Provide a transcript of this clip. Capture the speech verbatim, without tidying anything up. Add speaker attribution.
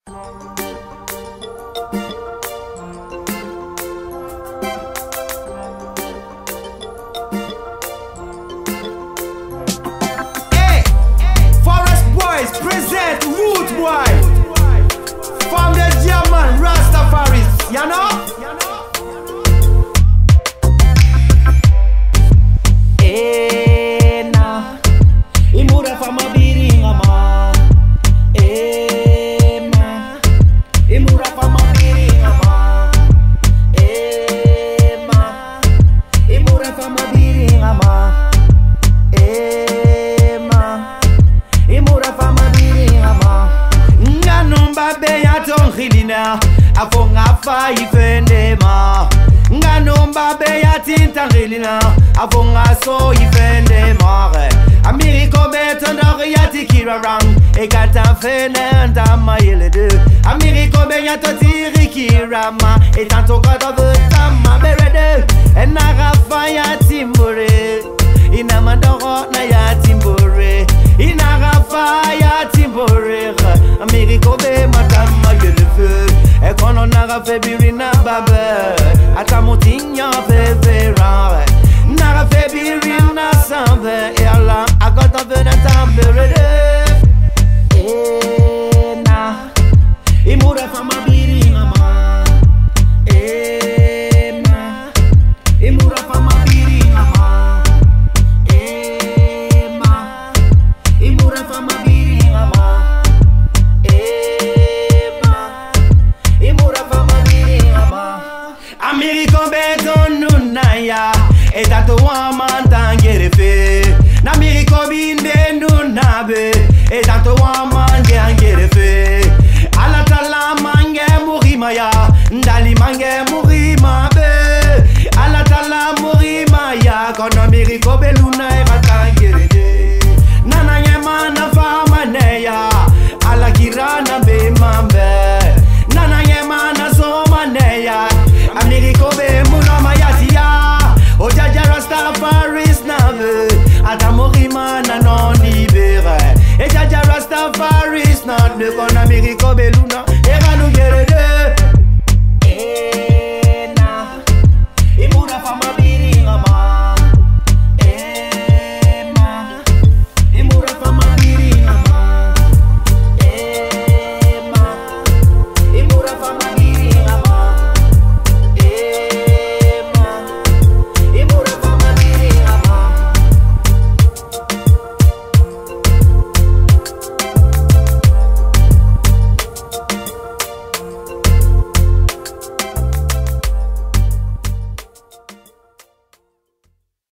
Speaker 1: Hey, Forest Boys present Root Boy from the German Rastafaris, you know?
Speaker 2: Eh na, imura fama biringa ma. Eh ma, imura fama biringa ma. Eh ma, imura fama biringa ma. Eh ma, imura fama biringa ma.
Speaker 1: Nganumba beya tonghilina, afonga fa ifende ma. Nganumba beya tintangilina, afonga so ifende mare. Ameriko betondor yati kirarang, ekata fene ndama yeledu. Ameriko beya totiri kirama, etanto kata vutama berede. Enara fa ya timbore, inamandoro na ya timbore. Inara fa ya timbore, Ameriko be matama yeledu. Ekono nara febirina babe, atamotinya febera. Nara febirina sambe, ela agota vena tamberede.
Speaker 2: Eh na, imura fama biringa ma. Eh ma, imura fama biringa ma. Eh ma, imura fama biringa ma. Eh ma, imura fama biringa ma.
Speaker 1: Ameriko beton nunaya, etato wamantangere fe. Namiriko binde nunabe, etato wamangere fe. Alatala mange murimaya, ndali mange murima be. Alatala murima ya, kono Ameriko beluna eratangere de. Nana yema na fama neya, alakirana be mambe. Nana yema na soma neya, Ameriko be munama yatia. Ojaja Rastafaris nave, Adamorima na non libere. Ejaja Rastafaris na de kon Ameriko beluna, era nu gerede.